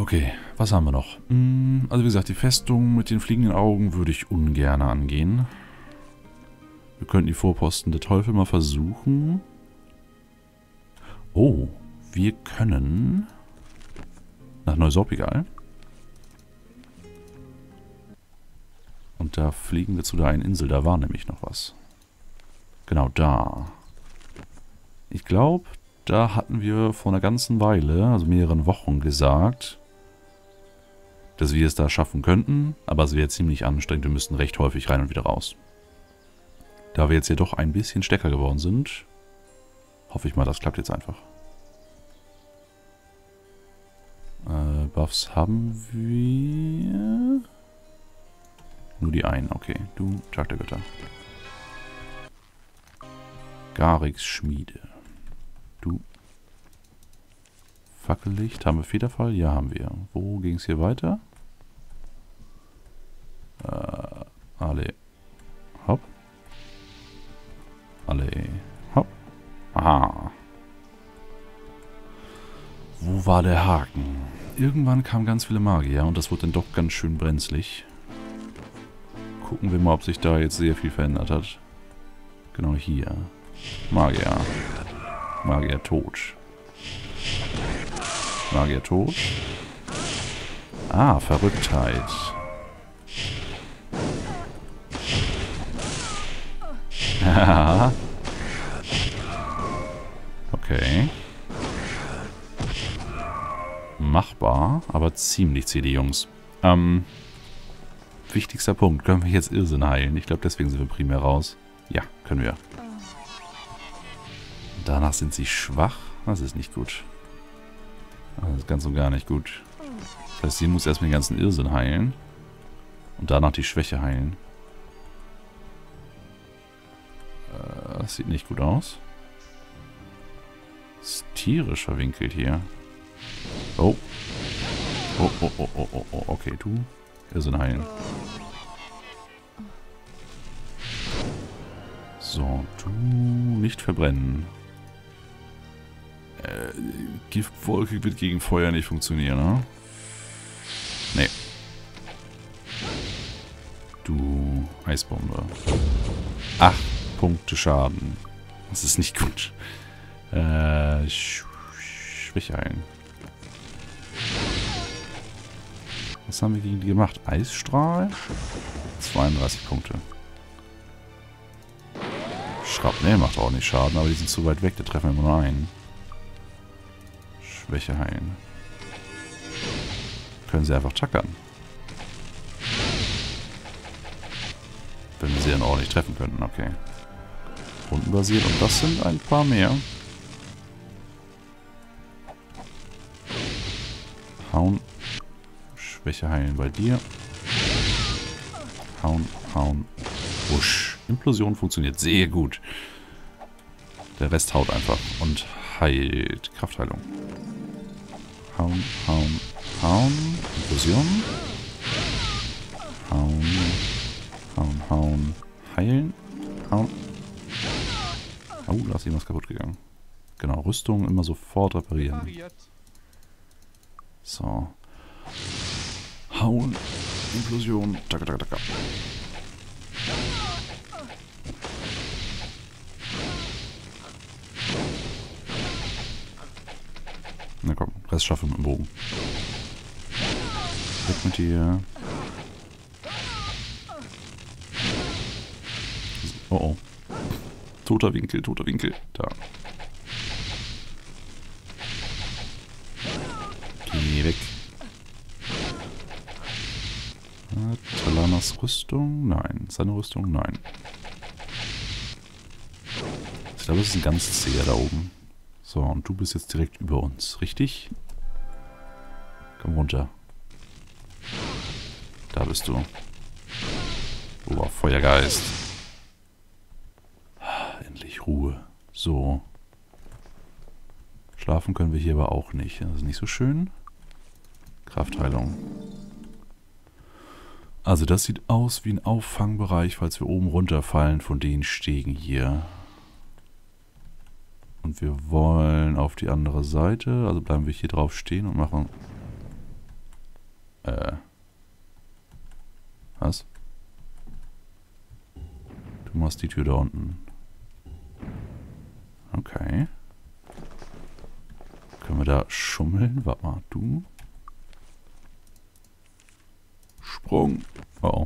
Okay, was haben wir noch? Also wie gesagt, die Festung mit den fliegenden Augen würde ich ungern angehen. Wir könnten die Vorposten der Teufel mal versuchen. Oh, wir können nach Neusorpigal. Und da fliegen wir zu der einen Insel. Da war nämlich noch was. Genau da. Ich glaube, da hatten wir vor einer ganzen Weile, also mehreren Wochen, gesagt, dass wir es da schaffen könnten. Aber es wäre ziemlich anstrengend. Wir müssten recht häufig rein und wieder raus. Da wir jetzt hier doch ein bisschen stärker geworden sind, hoffe ich mal, das klappt jetzt einfach. Buffs haben wir... Nur die einen, okay. Du, Tag der Götter. Garix Schmiede. Du. Fackellicht. Haben wir Federfall? Ja, haben wir. Wo ging es hier weiter? Alle. Hopp. Alle. Hopp. Aha. Wo war der Haken? Irgendwann kamen ganz viele Magier und das wurde dann doch ganz schön brenzlig. Gucken wir mal, ob sich da jetzt sehr viel verändert hat. Genau hier. Magier. Magier tot. Magier tot. Ah, Verrücktheit. Okay. Machbar, aber ziemlich zäh, die Jungs. Wichtigster Punkt. Können wir jetzt Irrsinn heilen? Ich glaube, deswegen sind wir primär raus. Ja, können wir. Danach sind sie schwach. Das ist nicht gut. Das ist ganz und gar nicht gut. Das heißt, sie muss erstmal den ganzen Irrsinn heilen. Und danach die Schwäche heilen. Das sieht nicht gut aus. Ist tierisch verwinkelt hier. Oh. Oh, okay, du. Irrsinn heilen. So, du nicht verbrennen. Giftwolke wird gegen Feuer nicht funktionieren, ne? Nee. Du Eisbombe. 8 Punkte Schaden. Das ist nicht gut. Schwäche heilen. Was haben wir gegen die gemacht? Eisstrahl? 32 Punkte. Schrapnell macht auch nicht Schaden, aber die sind zu weit weg, da treffen wir immer nur einen. Schwäche heilen. Können sie einfach tackern. Wenn wir sie dann ordentlich treffen könnten, okay. Rundenbasiert und das sind ein paar mehr. Hauen. Schwäche heilen bei dir. Hauen, hauen. Wusch. Implosion funktioniert sehr gut. Der Rest haut einfach und heilt. Kraftheilung. Hauen, hauen, hauen. Implosion. Hauen. Hauen, hauen. Heilen. Hauen. Oh, da ist irgendwas kaputt gegangen. Genau, Rüstung immer sofort reparieren. So. Hauen. Implosion. Taka, taka, taka. Na komm, Rest schaffen mit dem Bogen. Weg mit dir. Oh oh. Toter Winkel, toter Winkel. Da. Geh weg. Talanas Rüstung? Nein. Seine Rüstung? Nein. Ich glaube, es ist ein ganz zäher da oben. So, und du bist jetzt direkt über uns, richtig? Komm runter. Da bist du. Oh, Feuergeist. Endlich Ruhe. So. Schlafen können wir hier aber auch nicht. Das ist nicht so schön. Kraftheilung. Also das sieht aus wie ein Auffangbereich, falls wir oben runterfallen von den Stegen hier. Und wir wollen auf die andere Seite. Also bleiben wir hier drauf stehen und machen Was? Du machst die Tür da unten. Okay. Können wir da schummeln? Warte mal, du. Sprung. Oh.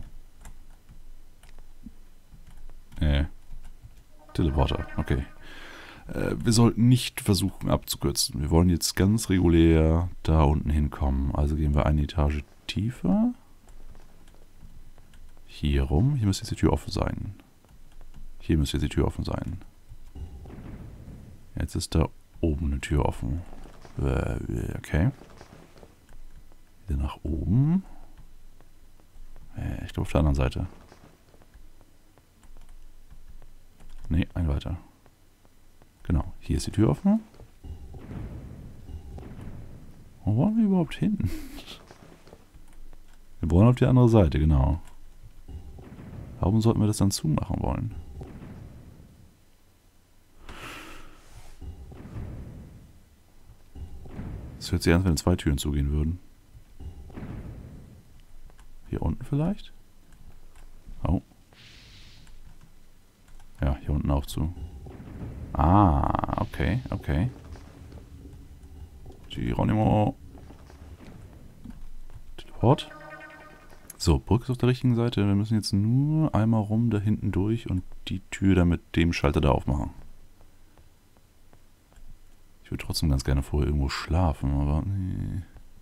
Teleporter, okay. Wir sollten nicht versuchen abzukürzen. Wir wollen jetzt ganz regulär da unten hinkommen. Also gehen wir eine Etage tiefer. Hier rum. Hier müsste jetzt die Tür offen sein. Hier müsste jetzt die Tür offen sein. Jetzt ist da oben eine Tür offen. Okay. Wieder nach oben. Ich glaube auf der anderen Seite. Ne, ein weiter. Genau, hier ist die Tür offen. Wo wollen wir überhaupt hin? Wir wollen auf die andere Seite, genau. Warum sollten wir das dann zumachen wollen? Es hört sich an, als wenn 2 Türen zugehen würden. Hier unten vielleicht? Oh. Ja, hier unten auch zu. Ah, okay, okay. Geronimo. Teleport. So, Brücke ist auf der richtigen Seite. Wir müssen jetzt nur einmal rum da hinten durch und die Tür da mit dem Schalter da aufmachen. Ich würde trotzdem ganz gerne vorher irgendwo schlafen, aber nee.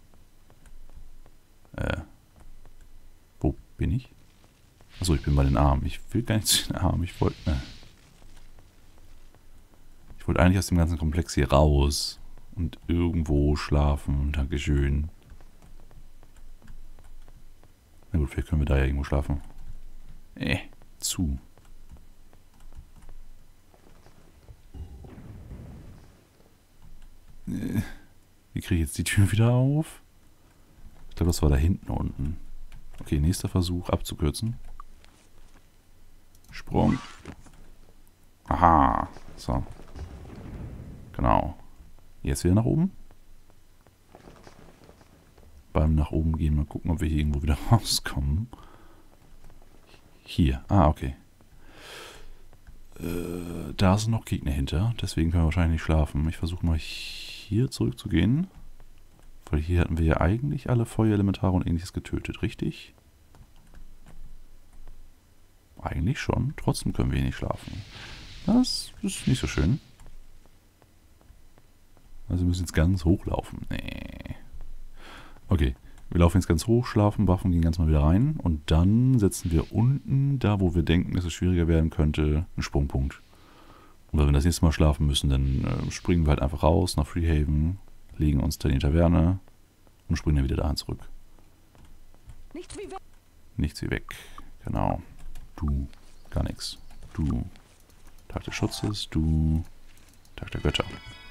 Wo bin ich? Achso, ich bin bei den Armen. Ich will gar nicht zu den Armen. Ich wollte eigentlich aus dem ganzen Komplex hier raus und irgendwo schlafen. Dankeschön. Na gut, vielleicht können wir da ja irgendwo schlafen. Zu. Wie kriege ich jetzt die Tür wieder auf? Ich glaube, das war da hinten unten. Okay, nächster Versuch abzukürzen. Sprung. Aha. So. Genau. Jetzt wieder nach oben. Beim nach oben gehen mal gucken, ob wir hier irgendwo wieder rauskommen. Hier. Ah, okay. Da sind noch Gegner hinter. Deswegen können wir wahrscheinlich nicht schlafen. Ich versuche mal hier zurückzugehen. Weil hier hatten wir ja eigentlich alle Feuerelementare und ähnliches getötet, richtig? Eigentlich schon. Trotzdem können wir hier nicht schlafen. Das ist nicht so schön. Also wir müssen jetzt ganz hochlaufen. Nee. Okay. Wir laufen jetzt ganz hoch, schlafen, buffen, gehen ganz mal wieder rein. Und dann setzen wir unten, da wo wir denken, dass es schwieriger werden könnte, einen Sprungpunkt. Und wenn wir das nächste Mal schlafen müssen, dann springen wir halt einfach raus nach Freehaven, legen uns da in die Taverne und springen dann wieder dahin zurück. Nichts wie weg. Nichts wie weg. Genau. Du. Gar nichts. Du. Tag des Schutzes. Du. Tag der Götter.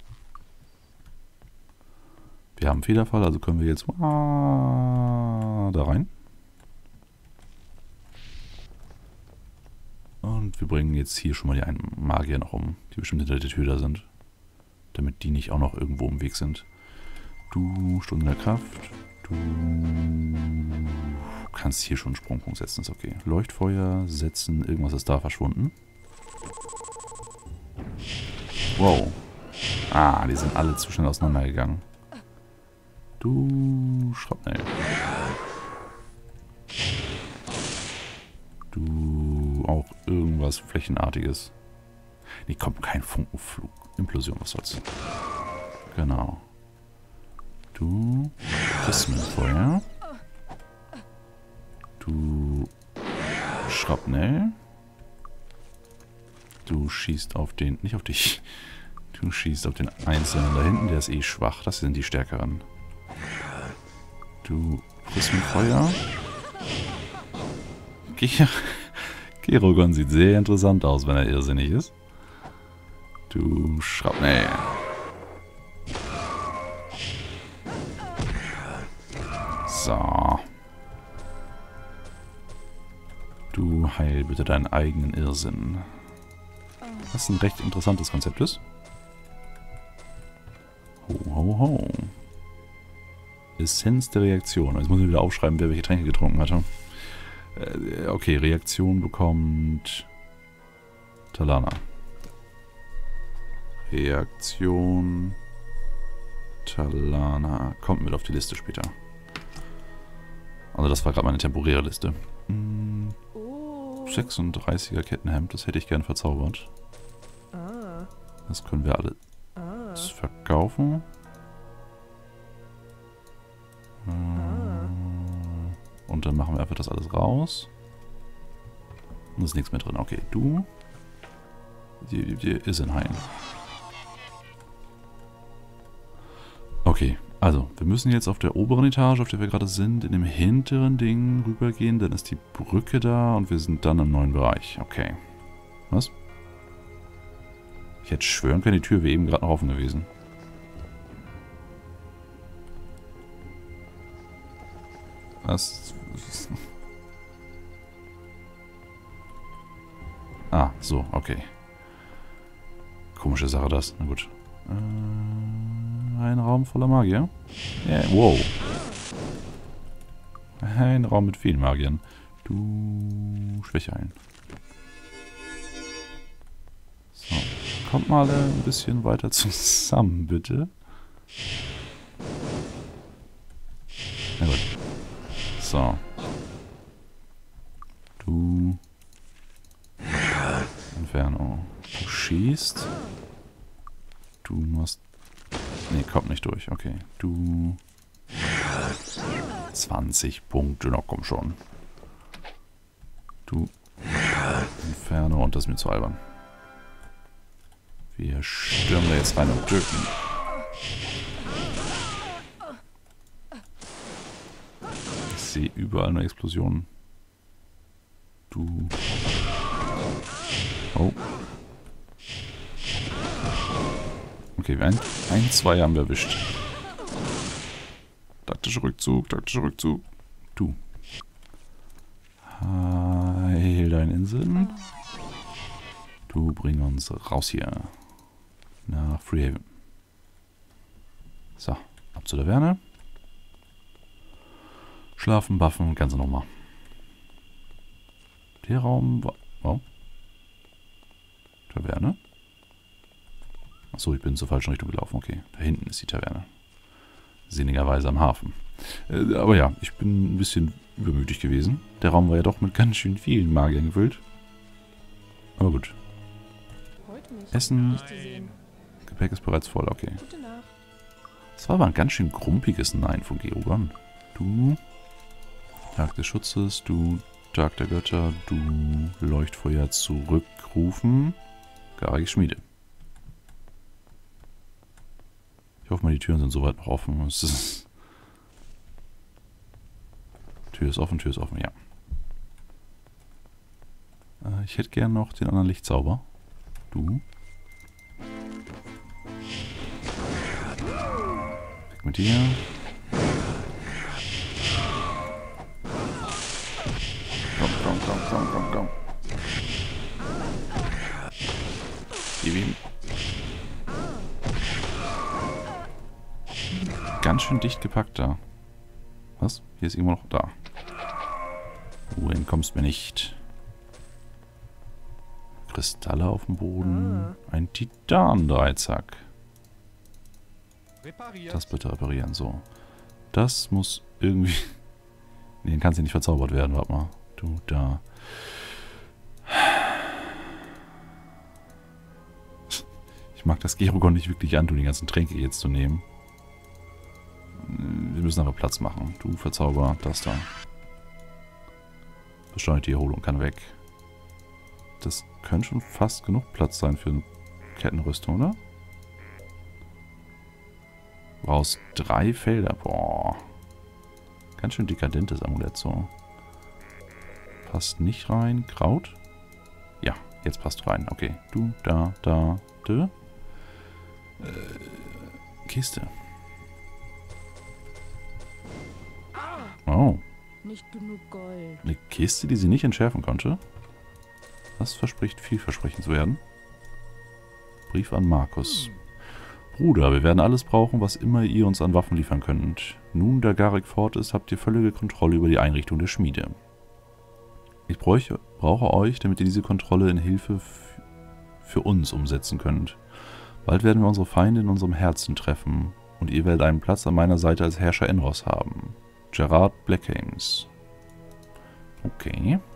Wir haben Federfall, also können wir jetzt da rein. Und wir bringen jetzt hier schon mal die einen Magier noch um, die bestimmt hinter der Tür da sind. Damit die nicht auch noch irgendwo im Weg sind. Du, Stunde der Kraft. Du kannst hier schon einen Sprungpunkt setzen, ist okay. Leuchtfeuer setzen, irgendwas ist da verschwunden. Wow. Ah, die sind alle zu schnell auseinandergegangen. Du, Schrapnell. Du, auch irgendwas Flächenartiges. Nee, kommt kein Funkenflug. Implosion, was soll's. Genau. Du, Prismenfeuer. Du, Schrapnell. Du schießt auf den, nicht auf dich. Du schießt auf den Einzelnen da hinten, der ist eh schwach. Das sind die Stärkeren. Du, Prismenfeuer. Kerogon sieht sehr interessant aus, wenn er irrsinnig ist. Du Schrapnell. So. Du heil bitte deinen eigenen Irrsinn. Was ein recht interessantes Konzept ist. Ho, ho, ho. Essenz der Reaktion. Jetzt muss ich wieder aufschreiben, wer welche Tränke getrunken hatte. Okay, Reaktion bekommt Talana. Reaktion Talana. Kommt mit auf die Liste später. Also das war gerade meine temporäre Liste. 36er Kettenhemd, das hätte ich gern verzaubert. Das können wir alles verkaufen. Und dann machen wir einfach das alles raus. Und ist nichts mehr drin. Okay, du. Dir ist ein Hain. Okay, also, wir müssen jetzt auf der oberen Etage, auf der wir gerade sind, in dem hinteren Ding rübergehen. Dann ist die Brücke da und wir sind dann im neuen Bereich. Okay. Was? Ich hätte schwören können, die Tür wäre eben gerade noch offen gewesen. Was? Ah, so, okay. Komische Sache das. Na gut. Ein Raum voller Magier. Yeah, wow. Ein Raum mit vielen Magiern. Du Schwäche ein. So. Kommt mal ein bisschen weiter zusammen, bitte. Na gut. So. Du. Inferno. Du schießt. Du machst... Nee, kommt nicht durch. Okay. Du... 20 Punkte. Na komm schon. Du... Inferno. Und das ist mir zu albern. Wir stürmen da jetzt rein und töten. Ich sehe überall nur Explosionen. Du... Oh. Okay, zwei haben wir erwischt. Taktischer Rückzug, taktischer Rückzug. Du. Heil deine Inseln. Du bring uns raus hier. Nach Freehaven. So, ab zu der Taverne. Schlafen, buffen, ganze Nummer. Der Raum war... Oh. Taverne. Achso, ich bin zur falschen Richtung gelaufen. Okay, da hinten ist die Taverne. Sinnigerweise am Hafen. Aber ja, ich bin ein bisschen übermütig gewesen. Der Raum war ja doch mit ganz schön vielen Magiern gefüllt. Aber gut. Essen. Gepäck ist bereits voll, okay. Das war aber ein ganz schön grumpiges Nein von Geogon. Du. Tag des Schutzes, du. Tag der Götter, du. Leuchtfeuer zurückrufen. Garage Schmiede. Ich hoffe mal, die Türen sind soweit noch offen. Tür ist offen, ja. Ich hätte gern noch den anderen Lichtzauber. Du. Weg mit dir. Komm. Gib ihm. Ganz schön dicht gepackt da. Was? Hier ist irgendwo noch da. Du entkommst mir nicht. Kristalle auf dem Boden. Ein Titan-Dreizack. Das bitte reparieren. So. Das muss irgendwie... Nee, dann kann sie nicht verzaubert werden. Warte mal. Du, da. Ich mag das Gerogon nicht wirklich antun, die ganzen Tränke jetzt zu nehmen. Wir müssen aber Platz machen. Du Verzauber, das da. Beschleunigt die Erholung, kann weg. Das könnte schon fast genug Platz sein für eine Kettenrüstung, oder? Brauchst 3 Felder. Boah. Ganz schön dekadentes Amulett so. Passt nicht rein. Kraut? Ja, jetzt passt rein. Okay. Du, da, de. Kiste. Oh. Nicht genug Gold. Eine Kiste, die sie nicht entschärfen konnte. Das verspricht vielversprechend zu werden. Brief an Markus. Bruder, wir werden alles brauchen, was immer ihr uns an Waffen liefern könnt. Nun, da Garrick fort ist, habt ihr völlige Kontrolle über die Einrichtung der Schmiede. Ich brauche euch, damit ihr diese Kontrolle in Hilfe für uns umsetzen könnt. Bald werden wir unsere Feinde in unserem Herzen treffen und ihr werdet einen Platz an meiner Seite als Herrscher Enros haben. Gerard Blackhames. Okay.